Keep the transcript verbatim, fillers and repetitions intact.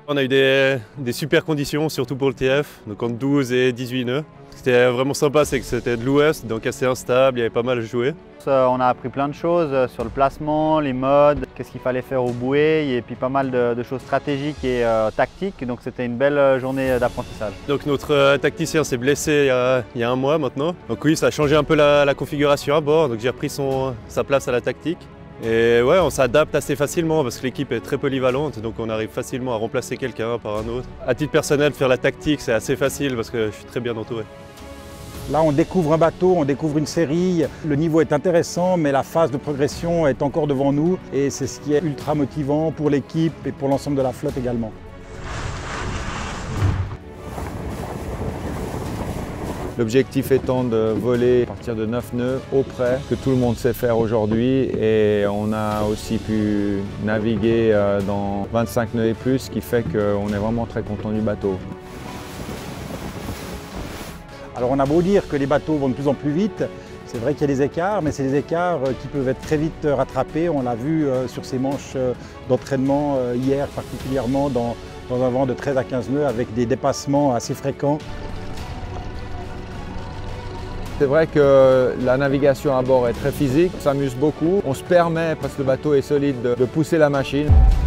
On a eu des, des super conditions, surtout pour le T F, donc entre douze et dix-huit nœuds. Ce qui était vraiment sympa, c'est que c'était de l'ouest, donc assez instable, il y avait pas mal à jouer. On a appris plein de choses sur le placement, les modes, qu'est-ce qu'il fallait faire aux bouées, et puis pas mal de, de choses stratégiques et euh, tactiques, donc c'était une belle journée d'apprentissage. Donc notre euh, tacticien s'est blessé il y, a, il y a un mois maintenant, donc oui, ça a changé un peu la, la configuration à bord, donc j'ai repris son, sa place à la tactique. Et ouais, on s'adapte assez facilement parce que l'équipe est très polyvalente, donc on arrive facilement à remplacer quelqu'un par un autre. À titre personnel, faire la tactique, c'est assez facile parce que je suis très bien entouré. Là, on découvre un bateau, on découvre une série. Le niveau est intéressant, mais la phase de progression est encore devant nous. Et c'est ce qui est ultra motivant pour l'équipe et pour l'ensemble de la flotte également. L'objectif étant de voler à partir de neuf nœuds au près, que tout le monde sait faire aujourd'hui. Et on a aussi pu naviguer dans vingt-cinq nœuds et plus, ce qui fait qu'on est vraiment très content du bateau. Alors on a beau dire que les bateaux vont de plus en plus vite, c'est vrai qu'il y a des écarts, mais c'est des écarts qui peuvent être très vite rattrapés. On l'a vu sur ces manches d'entraînement hier, particulièrement dans, dans un vent de treize à quinze nœuds avec des dépassements assez fréquents. C'est vrai que la navigation à bord est très physique, on s'amuse beaucoup. On se permet, parce que le bateau est solide, de pousser la machine.